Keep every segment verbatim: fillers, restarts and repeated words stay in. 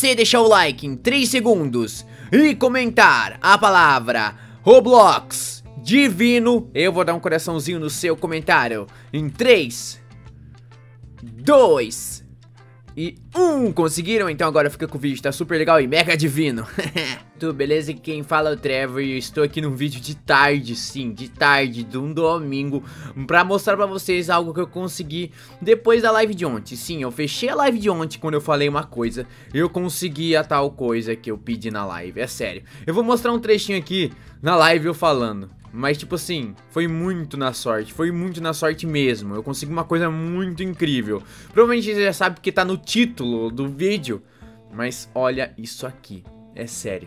você deixar o like em três segundos e comentar a palavra Roblox Divino, eu vou dar um coraçãozinho no seu comentário em três, dois e um. Conseguiram? Então agora fica com o vídeo, tá super legal e mega divino. Tudo beleza? Quem fala é o Trevor e eu estou aqui num vídeo de tarde, sim, de tarde, de um domingo, pra mostrar pra vocês algo que eu consegui depois da live de ontem. Sim, eu fechei a live de ontem quando eu falei uma coisa, eu consegui a tal coisa que eu pedi na live, é sério. Eu vou mostrar um trechinho aqui na live eu falando. Mas tipo assim, foi muito na sorte, foi muito na sorte mesmo. Eu consegui uma coisa muito incrível. Provavelmente você já sabe porque tá no título do vídeo. Mas olha isso aqui, é sério.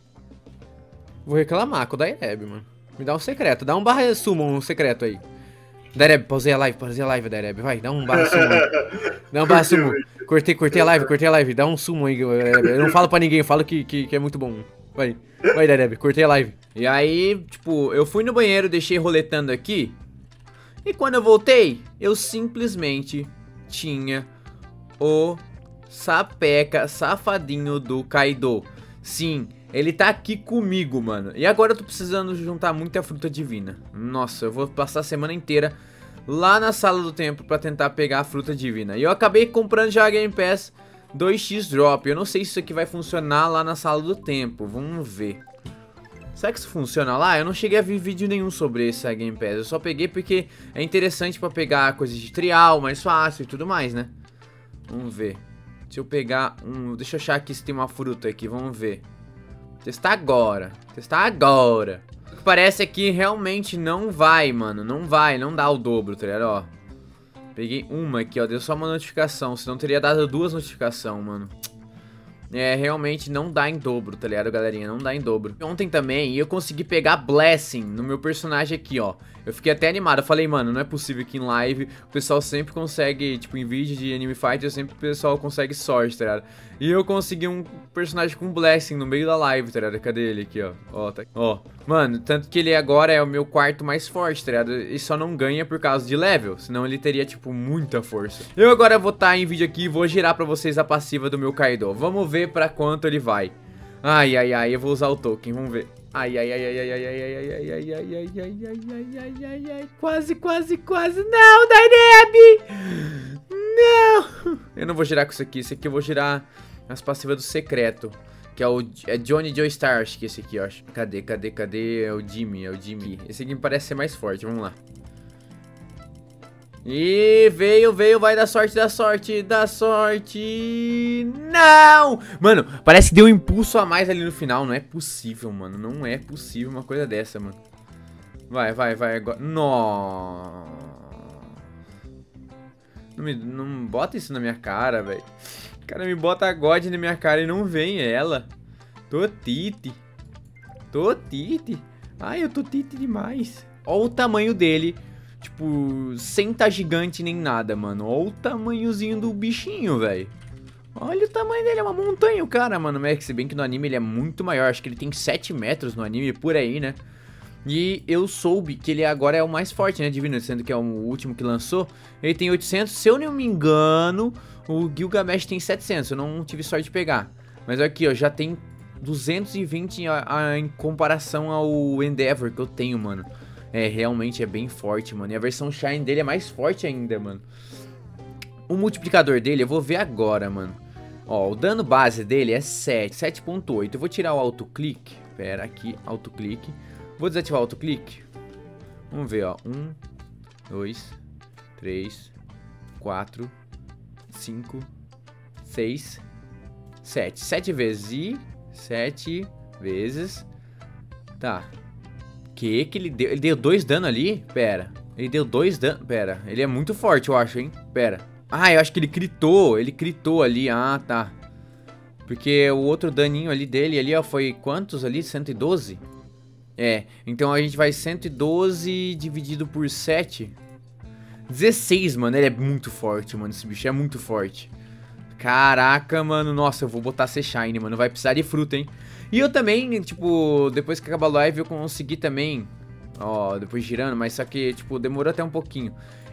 Vou reclamar com o Daireb, mano. Me dá um secreto, dá um barra summon um secreto aí. Daireb, pausei a live, pausei a live, Daireb. Vai, dá um barra summon aí. Dá um barra summon. Cortei, cortei a live, cortei a live. Dá um summon aí, Daireb. Eu não falo pra ninguém, eu falo que, que, que é muito bom. Vai, vai, Daireb, cortei a live. E aí, tipo, eu fui no banheiro, deixei roletando aqui. E quando eu voltei, eu simplesmente tinha o sapeca safadinho do Kaido. Sim, ele tá aqui comigo, mano. E agora eu tô precisando juntar muita fruta divina. Nossa, eu vou passar a semana inteira lá na sala do templo pra tentar pegar a fruta divina. E eu acabei comprando já a Game Pass dois x Drop. Eu não sei se isso aqui vai funcionar lá na sala do tempo. Vamos ver. Será que isso funciona lá? Eu não cheguei a ver vídeo nenhum sobre essa Game Pass. Eu só peguei porque é interessante pra pegar coisas de trial, mais fácil e tudo mais, né? Vamos ver. Se eu pegar um... Deixa eu achar aqui se tem uma fruta aqui. Vamos ver. Testar agora. Testar agora. O que parece é que realmente não vai, mano. Não vai. Não dá o dobro, tá ligado? Ó. Peguei uma aqui, ó. Deu só uma notificação. Senão teria dado duas notificações, mano. É, realmente não dá em dobro, tá ligado, galerinha? Não dá em dobro. Ontem também eu consegui pegar Blessing no meu personagem aqui, ó. Eu fiquei até animado. Eu falei, mano, não é possível que em live o pessoal sempre consegue, tipo, em vídeo de Anime Fighter, sempre o pessoal consegue sorte, tá ligado? E eu consegui um personagem com Blessing no meio da live, tá ligado? Cadê ele aqui, ó? Ó, tá aqui. Ó. Mano, tanto que ele agora é o meu quarto mais forte, tá ligado? E só não ganha por causa de level, senão ele teria, tipo, muita força. Eu agora vou estar em vídeo aqui e vou girar pra vocês a passiva do meu Kaido. Vamos ver pra quanto ele vai. Ai, ai, ai, eu vou usar o token, vamos ver. Ai, ai, ai, ai, ai, ai, ai, ai, ai, ai, ai, ai, ai, ai, ai, ai, ai, ai, quase, quase, quase. Não, Daireb! Não! Eu não vou girar com isso aqui, esse aqui eu vou girar as passivas do secreto. Que é o é Johnny Joestar, acho que esse aqui, eu acho. Cadê, cadê, cadê? É o Jimmy, é o Jimmy. Esse aqui me parece ser mais forte, vamos lá. E veio, veio, vai dar sorte, dá sorte, dá sorte. Não! Mano, parece que deu um impulso a mais ali no final. Não é possível, mano. Não é possível uma coisa dessa, mano. Vai, vai, vai agora. Nossa. Não, me, não bota isso na minha cara, velho. O cara me bota a God na minha cara e não vem ela. Tô tite. Tô tite. Ai, eu tô tite demais. Olha o tamanho dele. Tipo, sem tá gigante nem nada, mano. Olha o tamanhozinho do bichinho, velho. Olha o tamanho dele, é uma montanha o cara, mano. Mas se bem que no anime ele é muito maior. Acho que ele tem sete metros no anime, por aí, né? E eu soube que ele agora é o mais forte, né, Divino? Sendo que é o último que lançou. Ele tem oitocentos, se eu não me engano, o Gilgamesh tem setecentos. Eu não tive sorte de pegar. Mas aqui, ó, já tem duzentos e vinte a, a, em comparação ao Endeavor que eu tenho, mano. É, realmente é bem forte, mano. E a versão Shine dele é mais forte ainda, mano. O multiplicador dele eu vou ver agora, mano. Ó, o dano base dele é sete, sete ponto oito. Eu vou tirar o autoclique. Pera, aqui, autoclique. Vou desativar o autoclique. Vamos ver, ó. um, dois, três, quatro, cinco, seis, sete. sete vezes e sete vezes. Tá. Que que ele deu? Ele deu dois dano ali? Pera. Ele deu dois dano. Pera. Ele é muito forte, eu acho, hein? Pera. Ah, eu acho que ele critou. Ele critou ali. Ah, tá. Porque o outro daninho ali dele, ali, ó, foi quantos ali? cento e doze? É. Então a gente vai cento e doze dividido por sete. dezesseis, mano. Ele é muito forte, mano. Esse bicho é muito forte. Caraca, mano. Nossa, eu vou botar C-Shine, mano. Vai precisar de fruta, hein? E eu também, tipo, depois que acabar a live eu consegui também, ó, depois girando, mas só que, tipo, demorou até um pouquinho.